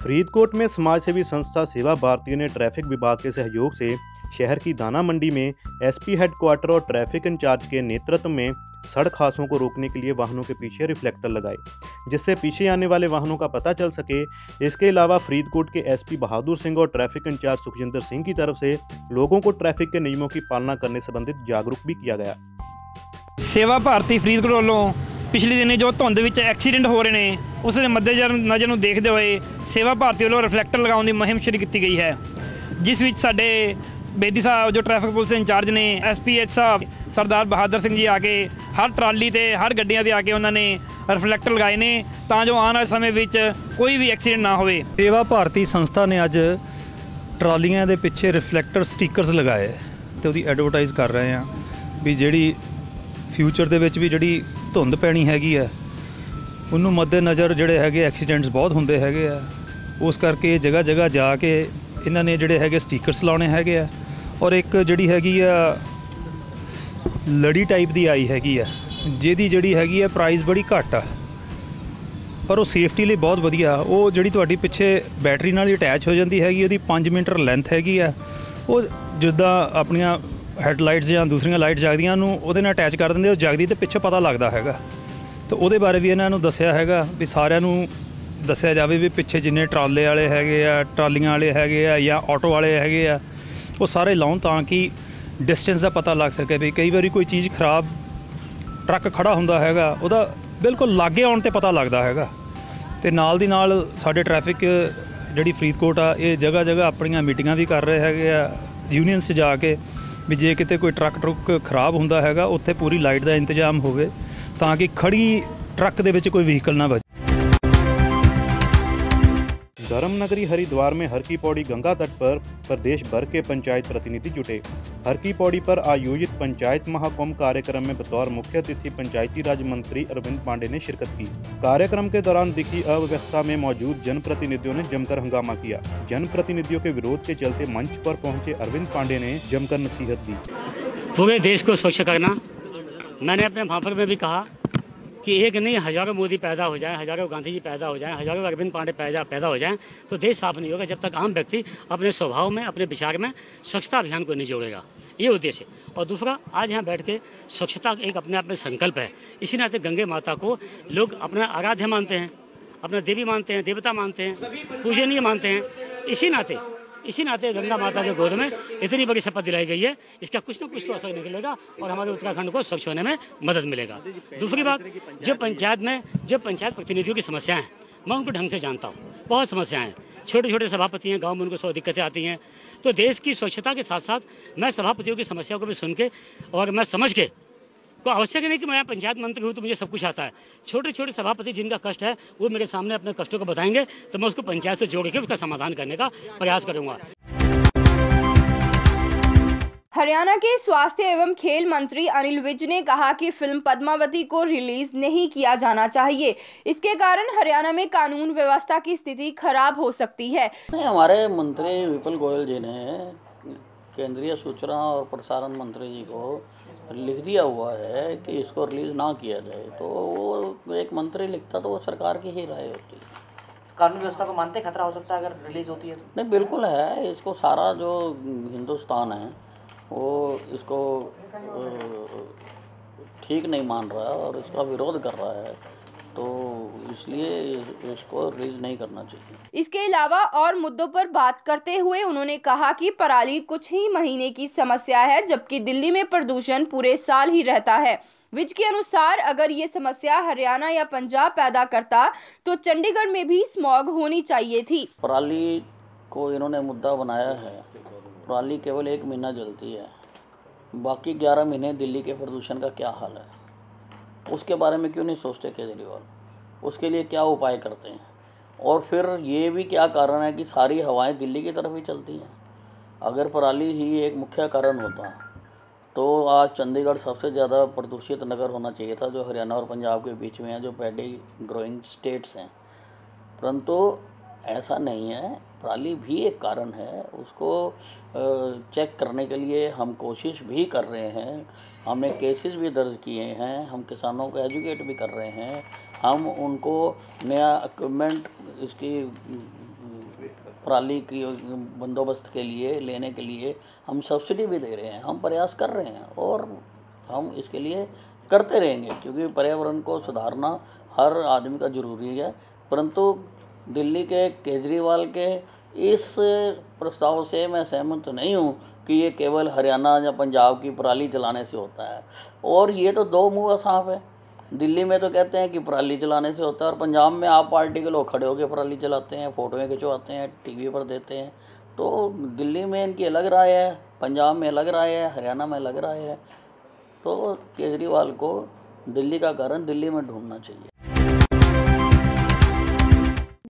फरीदकोट में समाजसेवी संस्था सेवा भारती ने ट्रैफिक विभाग के सहयोग से शहर की दाना मंडी में एसपी हेडक्वार्टर और ट्रैफिक इंचार्ज के नेतृत्व में सड़क हादसों को रोकने के लिए वाहनों के पीछे रिफ्लेक्टर लगाए, जिससे पीछे आने वाले वाहनों का पता चल सके। इसके अलावा फरीदकोट के एसपी बहादुर सिंह और ट्रैफिक इंचार्ज सुखजिंदर सिंह की तरफ से लोगों को ट्रैफिक के नियमों की पालना करने संबंधित जागरूक भी किया गया। सेवा भारती फरीदकोट वालों पिछले दिनों जो धुंध विच एक्सीडेंट हो रहे हैं उस मद्देनज़र नूं देखते हुए सेवा भारती वालों रिफ्लैक्टर लगाने की मुहिम शुरू की गई है, जिस विच साडे बेदी साहब जो ट्रैफिक पुलिस इंचार्ज ने SPH साहब सरदार बहादुर सिंह जी आके हर ट्राली ते हर गड्डियां ते आके उन्होंने रिफ्लैक्टर लगाए ने तां जो आने वाले समय विच कोई भी एक्सीडेंट ना होवे। सेवा भारती संस्था ने अज ट्रालियां दे पिछे रिफ्लैक्टर स्टिकर्स लगाए ते उहदी एडवरटाइज कर रहे हैं भी जिहड़ी फ्यूचर दे विच भी जिहड़ी धुंध पैनी हैगी है उन्होंने मद्देनज़र जिहड़े हैगे एक्सीडेंट्स बहुत होंदे हैगे आ, उस करके जगह जगह जाके इन्हां ने जिहड़े हैगे स्टिकर्स लाने हैगे आ। और एक जिहड़ी हैगी आ लड़ी टाइप दी आई हैगी आ जिहदी जिहड़ी हैगी आ प्राइस बड़ी घट आ पर वो सेफ्टी लिए बहुत वधिया। वो जिहड़ी तुहाडी पिछे बैटरी नाल अटैच हो जाती हैगी, उहदी 5 मीटर लेंथ हैगी आ, वो जिद्दां अपनियां हैडलाइट्स या दूसरियां लाइट जगदियां नूं उहदे नाल अटैच कर दिंदे, जगदी ते पिछे पता लगदा हैगा। तो उहदे बारे भी इन्हां नूं दस्सिया हैगा भी सारिआं नूं दस्सिया जावे भी पिछे जिन्ने ट्राले वाले हैगे आ, ट्रालियां वाले हैगे आ या ऑटो वाले हैगे आ, वो सारे लाउण तां कि डिस्टेंस का पता लग सके। भी कई बारी कोई चीज़ खराब ट्रक खड़ा हुंदा हैगा उहदा बिल्कुल लागे आउण ते पता लगदा हैगा। ते नाल दी नाल साडे ट्रैफिक जिहड़ी फरीदकोट आ ये जगह जगह अपणियां मीटिंगां भी कर रहे हैगे आ यूनीयन 'ਚ जाके भी जे किते कोई ट्रक खराब हुंदा हैगा उत्थे पूरी लाइट का इंतजाम होवे तां कि खड़ी ट्रक दे विच कोई व्हीकल ना बचे। धर्मनगरी हरिद्वार में हर की पौड़ी गंगा तट पर प्रदेश भर के पंचायत प्रतिनिधि जुटे। हर की पौड़ी पर आयोजित पंचायत महाकुंभ कार्यक्रम में बतौर मुख्य अतिथि पंचायती राज मंत्री अरविंद पांडे ने शिरकत की। कार्यक्रम के दौरान दिखी अव्यवस्था में मौजूद जनप्रतिनिधियों ने जमकर हंगामा किया। जनप्रतिनिधियों के विरोध के चलते मंच पर पहुंचे अरविंद पांडे ने जमकर नसीहत दी। पूरे देश को स्वच्छ करना, मैंने अपने भाषण में भी कहा कि एक नहीं हज़ारों मोदी पैदा हो जाएं, हज़ारों गांधी जी पैदा हो जाएं, हज़ारों अरविंद पांडे पैदा हो जाएं तो देश साफ नहीं होगा जब तक आम व्यक्ति अपने स्वभाव में अपने विचार में स्वच्छता अभियान को नहीं जोड़ेगा। ये उद्देश्य है। और दूसरा, आज यहाँ बैठ के स्वच्छता एक अपने आप में संकल्प है। इसी नाते गंगे माता को लोग अपना आराध्य मानते हैं, अपना देवी मानते हैं, देवता मानते हैं, पूजनीय मानते हैं। इसी नाते गंगा माता के गोद में इतनी बड़ी शपथ दिलाई गई है, इसका कुछ न कुछ तो असर निकलेगा और हमारे उत्तराखंड को स्वच्छ होने में मदद मिलेगा। दूसरी बात, जो पंचायत प्रतिनिधियों की समस्याएं हैं मैं उनको ढंग से जानता हूँ। बहुत समस्याएं हैं, छोटे छोटे सभापति हैं, गाँव में उनको 100 दिक्कतें आती हैं। तो देश की स्वच्छता के साथ साथ मैं सभापतियों की समस्याओं को भी सुन के और मैं समझ के को आवश्यक नहीं कि मैं पंचायत मंत्री हूँ तो मुझे सब कुछ आता है। छोटे छोटे सभापति जिनका कष्ट है वो मेरे सामने अपने कष्टों को बताएंगे तो मैं उसको पंचायत से जोड़ के उसका समाधान करने का प्रयास करूँगा। हरियाणा के स्वास्थ्य एवं खेल मंत्री अनिल विज ने कहा कि फिल्म पद्मावती को रिलीज नहीं किया जाना चाहिए। इसके कारण हरियाणा में कानून व्यवस्था की स्थिति खराब हो सकती है। हमारे मंत्री विपुल गोयल जी ने केंद्रीय सूचना और प्रसारण मंत्री जी को लिख दिया हुआ है कि इसको रिलीज ना किया जाए। तो वो एक मंत्री लिखता तो वो सरकार की ही राय होती है। कानून व्यवस्था को मानते खतरा हो सकता है अगर रिलीज होती है तो? नहीं, बिल्कुल है। इसको सारा जो हिंदुस्तान है वो इसको ठीक नहीं मान रहा है और इसका विरोध कर रहा है, तो इसलिए इसको रिलीज नहीं करना चाहिए। इसके अलावा और मुद्दों पर बात करते हुए उन्होंने कहा कि पराली कुछ ही महीने की समस्या है जबकि दिल्ली में प्रदूषण पूरे साल ही रहता है। विज के अनुसार अगर ये समस्या हरियाणा या पंजाब पैदा करता तो चंडीगढ़ में भी स्मॉग होनी चाहिए थी। पराली को इन्होंने मुद्दा बनाया है। पराली केवल 1 महीना जलती है, बाकी 11 महीने दिल्ली के प्रदूषण का क्या हाल है उसके बारे में क्यों नहीं सोचते केजरीवाल? उसके लिए क्या उपाय करते हैं? और फिर ये भी क्या कारण है कि सारी हवाएं दिल्ली की तरफ ही चलती हैं? अगर पराली ही एक मुख्य कारण होता तो आज चंडीगढ़ सबसे ज़्यादा प्रदूषित नगर होना चाहिए था, जो हरियाणा और पंजाब के बीच में है, जो पैडी ग्रोइंग स्टेट्स हैं। परंतु ऐसा नहीं है, पराली भी एक कारण है। उसको चेक करने के लिए हम कोशिश भी कर रहे हैं, हमने केसेस भी दर्ज किए हैं, हम किसानों को एजुकेट भी कर रहे हैं, हम उनको नया इक्विपमेंट इसकी पराली की बंदोबस्त के लिए लेने के लिए हम सब्सिडी भी दे रहे हैं, हम प्रयास कर रहे हैं और हम इसके लिए करते रहेंगे, क्योंकि पर्यावरण को सुधारना हर आदमी का ज़रूरी है। परंतु दिल्ली के केजरीवाल के इस प्रस्ताव से मैं सहमत नहीं हूँ कि ये केवल हरियाणा या पंजाब की पराली जलाने से होता है। और ये तो दो मुँह का सांप है। दिल्ली में तो कहते हैं कि पराली जलाने से होता है और पंजाब में आप पार्टी के लोग खड़े होकर पराली जलाते हैं, फ़ोटोएँ खिंचवाते हैं, टीवी पर देते हैं। तो दिल्ली में इनकी अलग राय है, पंजाब में अलग राय है, हरियाणा में अलग राय है। तो केजरीवाल को दिल्ली का कारण दिल्ली में ढूंढना चाहिए।